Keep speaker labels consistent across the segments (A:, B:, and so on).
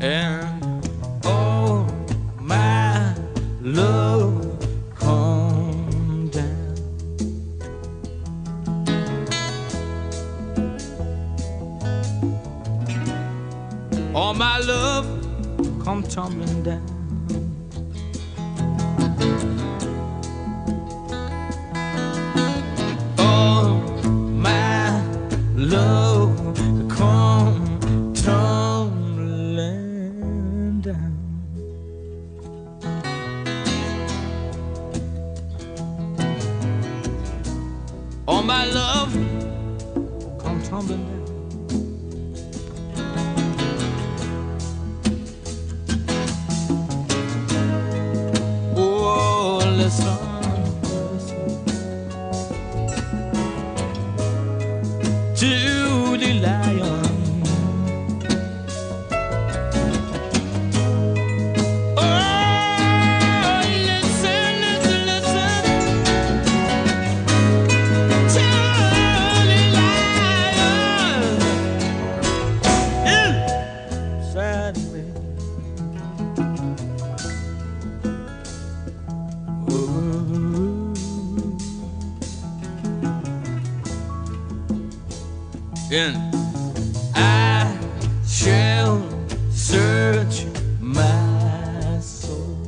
A: And oh, my love, come down. All my love, come tumbling down. Oh, my love, come tumbling down. All my love, come tumbling down. Oh, listen, to the lion. Oh, listen, listen, listen, to the lion. Sad man. And I shall search my soul.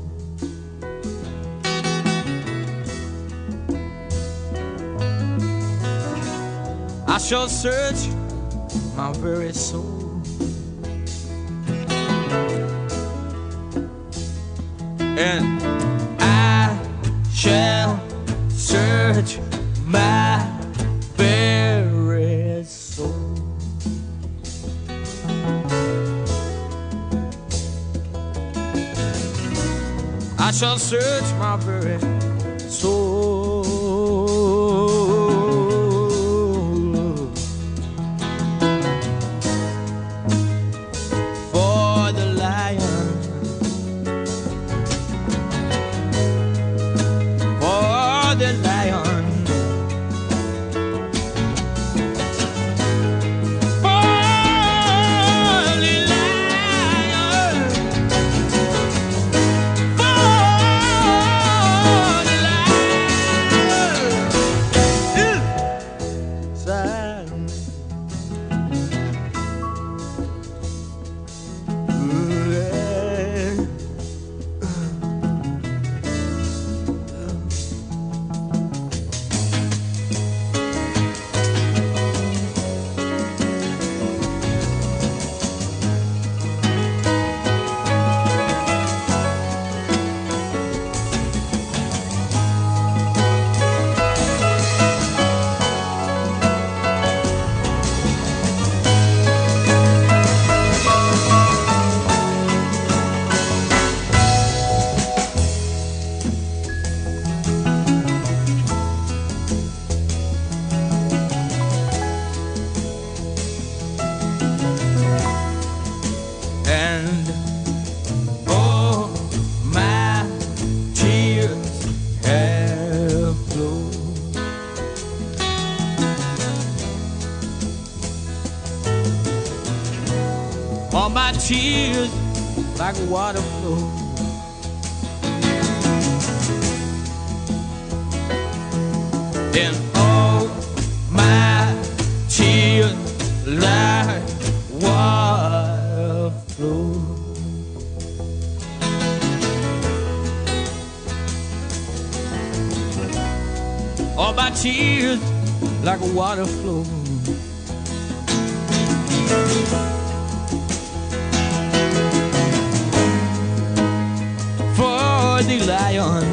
A: I shall search my very soul. And I shall search my very soul. I shall search my very soul for the lion, for the lion, for the lion, for the lion. Sad man. And all my tears have flowed. All my tears like water flow. And all my tears like water flow. All my tears like a water flow. For the lion,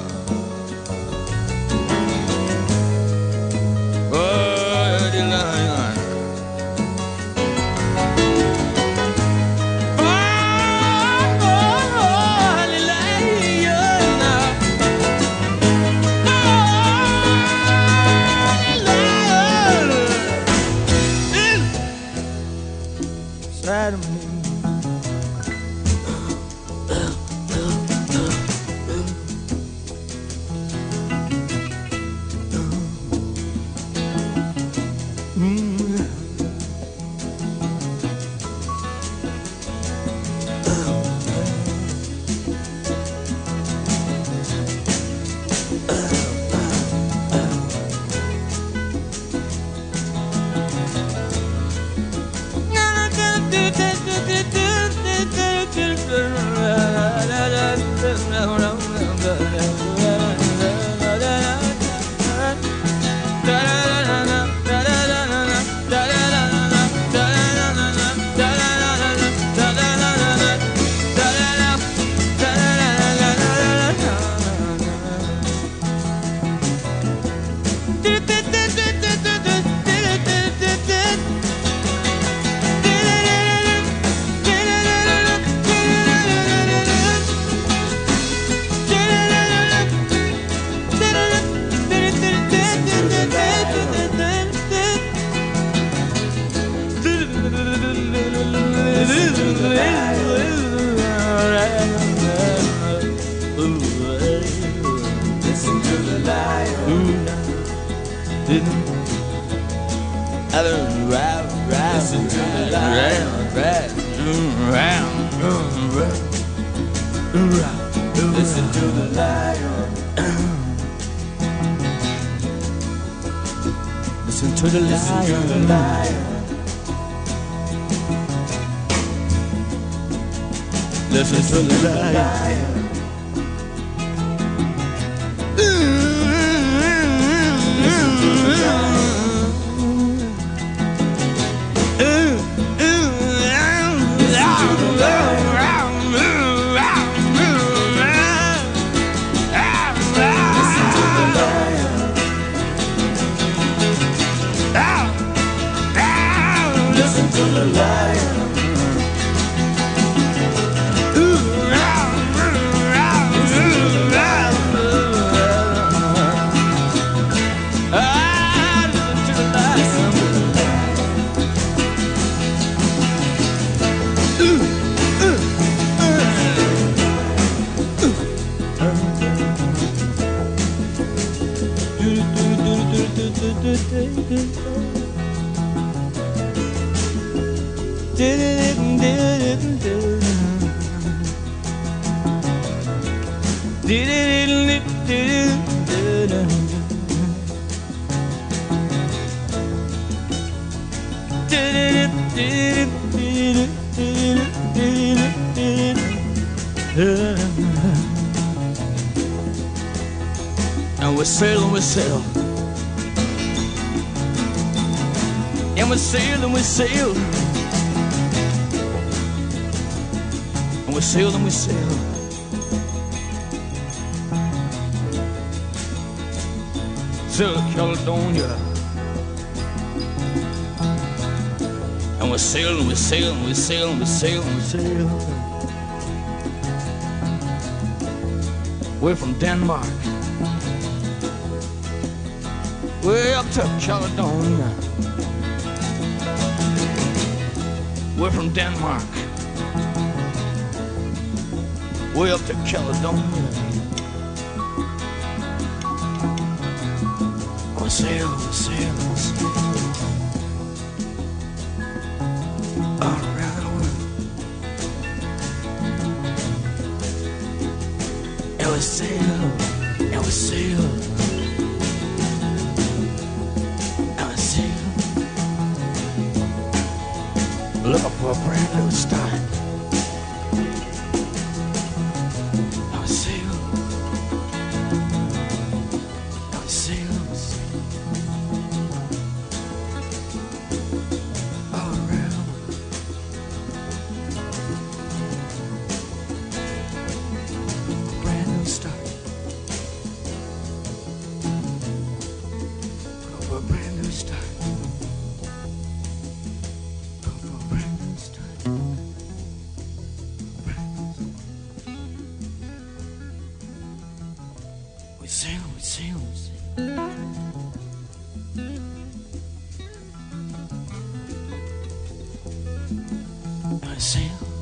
A: for the lion, for the lion, sad me. Listen to the lion. Listen to the lion. Listen to the lion. Listen to the lion. And we sail, we sail. And we sail, and we sail. And we sail, and we sail. Sail to Caledonia. And we sail, and we sail, and we sail, and we sail, and we sail. We're from Denmark. Way up to Caledonia. We're from Denmark. Way up to Caledonia. We sail, we sail, we sail. All around the world. And we sail, and we sail. Looking for a brand new start. I sail. I sail. All around. Brand new start. Go for a brand new start. We sail, we sail, we sail. I sail.